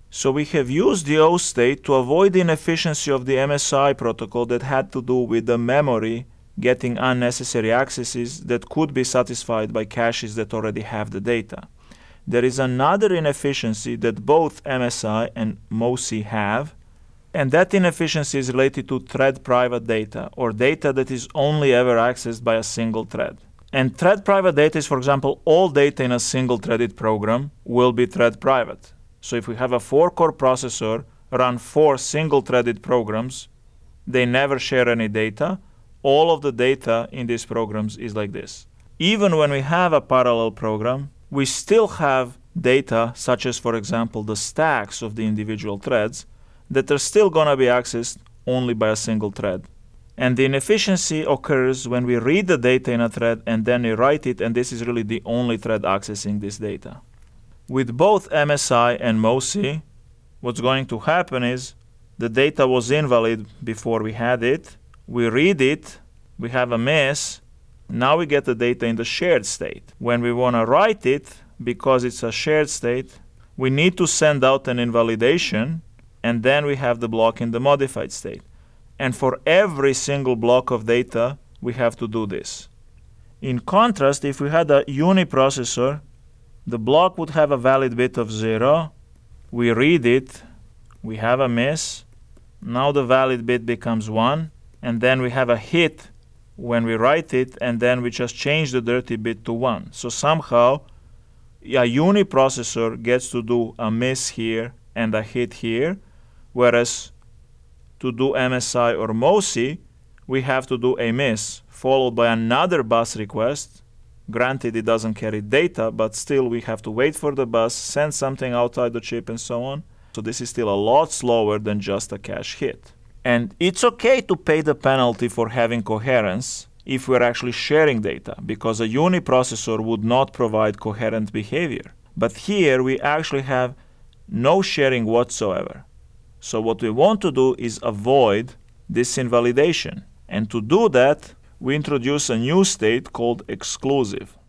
So we have used the O state to avoid the inefficiency of the MSI protocol that had to do with the memory getting unnecessary accesses that could be satisfied by caches that already have the data. There is another inefficiency that both MSI and MOSI have, and that inefficiency is related to thread private data, or data that is only ever accessed by a single thread. And thread private data is, for example, all data in a single threaded program will be thread private. So if we have a 4-core processor run 4 single threaded programs, they never share any data. All of the data in these programs is like this. Even when we have a parallel program, we still have data such as, for example, the stacks of the individual threads that are still going to be accessed only by a single thread. And the inefficiency occurs when we read the data in a thread and then we write it, and this is really the only thread accessing this data. With both MSI and MOSI, what's going to happen is the data was invalid before we had it. We read it, we have a miss. Now we get the data in the shared state. When we want to write it, because it's a shared state, we need to send out an invalidation, and then we have the block in the modified state. And for every single block of data, we have to do this. In contrast, if we had a uniprocessor, the block would have a valid bit of 0. We read it, we have a miss. Now the valid bit becomes 1, and then we have a hit when we write it, and then we just change the dirty bit to 1. So somehow a uniprocessor gets to do a miss here and a hit here, whereas to do MSI or MOSI, we have to do a miss followed by another bus request. Granted, it doesn't carry data, but still we have to wait for the bus, send something outside the chip, and so on. So this is still a lot slower than just a cache hit. And it's okay to pay the penalty for having coherence if we're actually sharing data, because a uniprocessor would not provide coherent behavior. But here we actually have no sharing whatsoever. So what we want to do is avoid this invalidation. And to do that, we introduce a new state called exclusive.